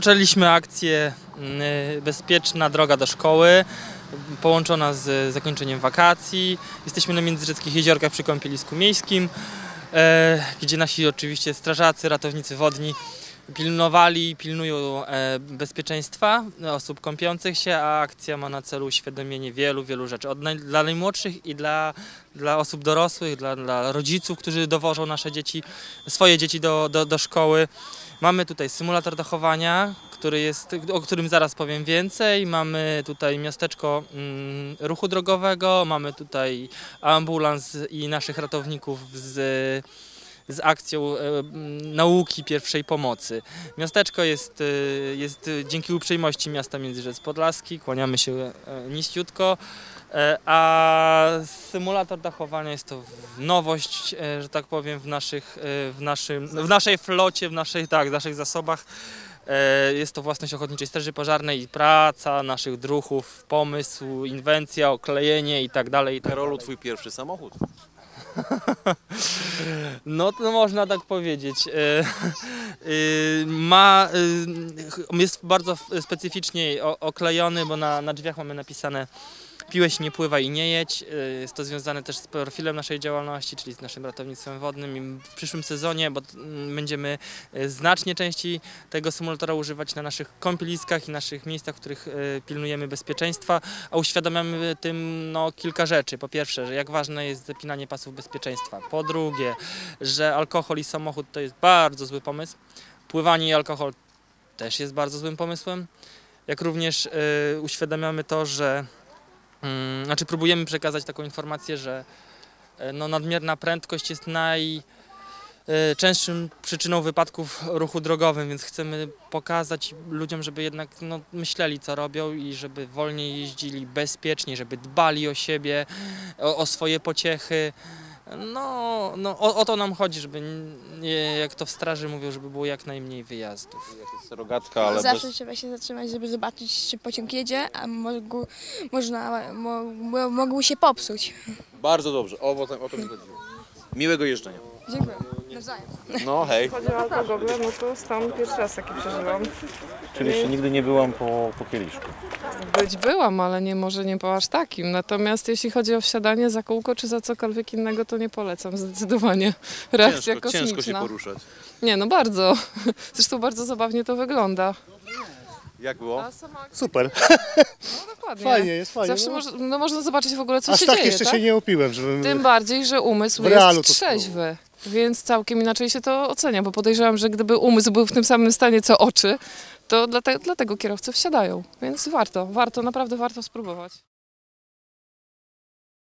Rozpoczęliśmy akcję Bezpieczna droga do szkoły, połączona z zakończeniem wakacji. Jesteśmy na Międzyrzeckich Jeziorkach przy kąpielisku miejskim, gdzie nasi oczywiście strażacy, ratownicy wodni pilnowali i pilnują bezpieczeństwa osób kąpiących się, a akcja ma na celu uświadomienie wielu rzeczy. Dla najmłodszych i dla osób dorosłych, dla rodziców, którzy dowożą swoje dzieci do szkoły. Mamy tutaj symulator dachowania, o którym zaraz powiem więcej. Mamy tutaj miasteczko ruchu drogowego, mamy tutaj ambulans i naszych ratowników z akcją nauki pierwszej pomocy. Miasteczko jest dzięki uprzejmości miasta Międzyrzec Podlaski, kłaniamy się niściutko, a symulator dachowania jest to nowość, że tak powiem, w naszej flocie, w naszych zasobach. Jest to własność Ochotniczej Straży Pożarnej i praca naszych druhów, pomysł, inwencja, oklejenie i tak dalej. Karolu, twój pierwszy samochód? No to można tak powiedzieć. Jest bardzo specyficznie oklejony, bo na drzwiach mamy napisane: piłeś, nie pływaj i nie jedź. Jest to związane też z profilem naszej działalności, czyli z naszym ratownictwem wodnym. I w przyszłym sezonie, bo będziemy znacznie częściej tego symulatora używać na naszych kąpieliskach i naszych miejscach, w których pilnujemy bezpieczeństwa, a uświadamiamy tym kilka rzeczy. Po pierwsze, że jak ważne jest zapinanie pasów bezpieczeństwa. Po drugie, że alkohol i samochód to jest bardzo zły pomysł. Pływanie i alkohol też jest bardzo złym pomysłem. Jak również uświadamiamy to, że próbujemy przekazać taką informację, że nadmierna prędkość jest najczęstszą przyczyną wypadków w ruchu drogowym, więc chcemy pokazać ludziom, żeby jednak myśleli, co robią i żeby wolniej jeździli, bezpieczniej, żeby dbali o siebie, o swoje pociechy. O to nam chodzi, żeby, jak to w straży mówią, żeby było jak najmniej wyjazdów. Jest rogatka, ale zawsze trzeba się zatrzymać, żeby zobaczyć, czy pociąg jedzie, a mogły się popsuć. Bardzo dobrze, o to mi chodziło. Miłego jeżdżenia. Dziękuję. Nawzajem. No hej. Chodzi o alkohol, no to tam pierwszy raz taki przeżyłam. Czyli jeszcze nigdy nie byłam po kieliszku. Byłam, ale może nie po aż takim. Natomiast jeśli chodzi o wsiadanie za kółko czy za cokolwiek innego, to nie polecam zdecydowanie. Reakcja kosmiczna. Ciężko się poruszać. Nie, bardzo. Zresztą bardzo zabawnie to wygląda. Jak było? Super. No dokładnie. Fajnie, jest fajnie. Zawsze można zobaczyć w ogóle, co Aż się tak dzieje. jeszcze się nie opiłem, żeby... Tym bardziej, że umysł jest trzeźwy. Więc całkiem inaczej się to ocenia, bo podejrzewam, że gdyby umysł był w tym samym stanie co oczy, to dlatego kierowcy wsiadają. Więc naprawdę warto spróbować.